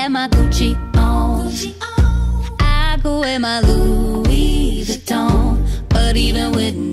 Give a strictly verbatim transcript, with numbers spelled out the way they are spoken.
have my Gucci on. I could wear my Louis Vuitton, but even with